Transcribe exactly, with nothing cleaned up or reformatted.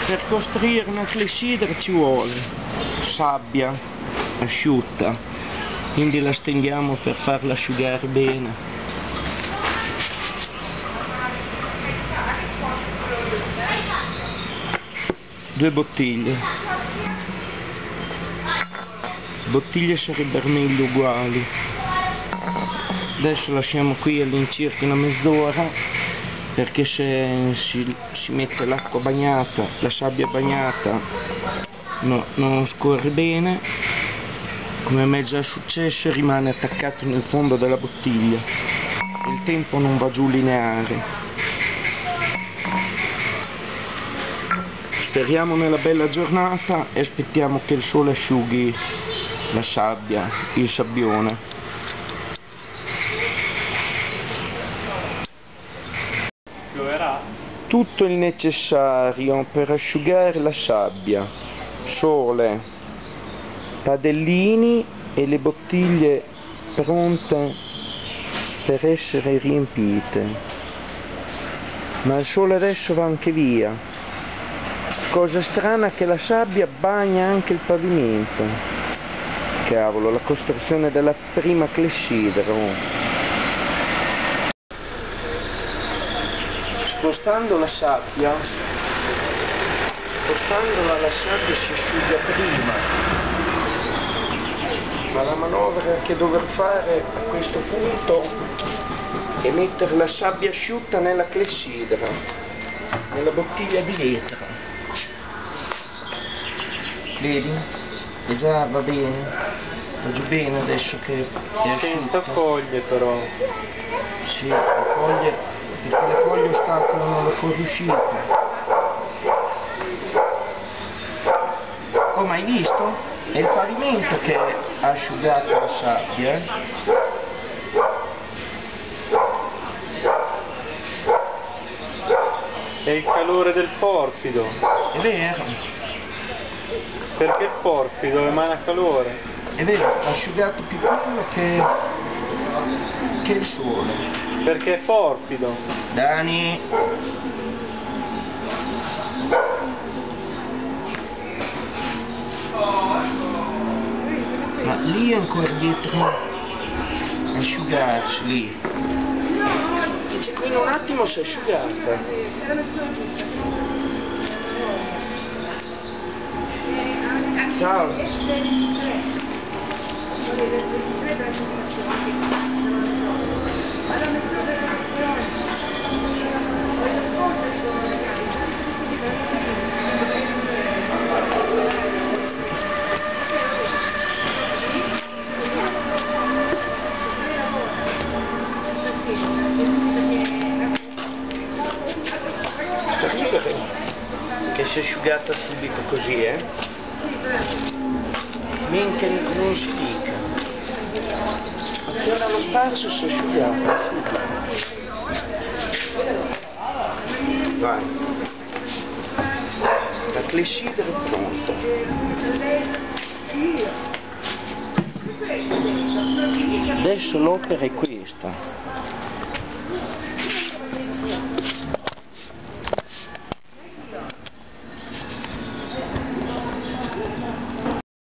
Per costruire una clessidra ci vuole sabbia asciutta, quindi la stendiamo per farla asciugare bene. Due bottiglie. Bottiglie sarebbero meglio uguali. Adesso lasciamo qui all'incirca una mezz'ora, perché se si, si mette l'acqua bagnata, la sabbia bagnata, no, non scorre bene, come mi è già successo, e rimane attaccato nel fondo della bottiglia. Il tempo non va giù lineare. Speriamo nella bella giornata e aspettiamo che il sole asciughi la sabbia, il sabbione. Tutto il necessario per asciugare la sabbia: sole, padellini e le bottiglie pronte per essere riempite. Ma il sole adesso va anche via. Cosa strana che la sabbia bagna anche il pavimento. Cavolo, la costruzione della prima clessidra. Oh. Spostando la sabbia, spostandola la sabbia si asciuga prima, ma la manovra che dovrò fare a questo punto è mettere la sabbia asciutta nella clessidra, nella bottiglia di vetro. Vedi? E già va bene, va giù bene adesso che è asciutta. Senta, foglie però. Sì, le foglie, perché le foglie ostacolano la fuoriuscita. Oh, ma hai visto? È il pavimento che ha asciugato la sabbia. È il calore del porfido. È vero. Perché il porfido emana calore. È vero, ha asciugato più quello che, che il sole. Perché è porfido. Dani. Ma lì è ancora dietro asciugarsi, lì. In un attimo si è asciugata. Ciao. Che si è asciugata subito così, eh? Minchia, non si dica. Appena l'ho sparso si è asciugata subito. Vai. La clessidra è pronta. Adesso l'opera è questa.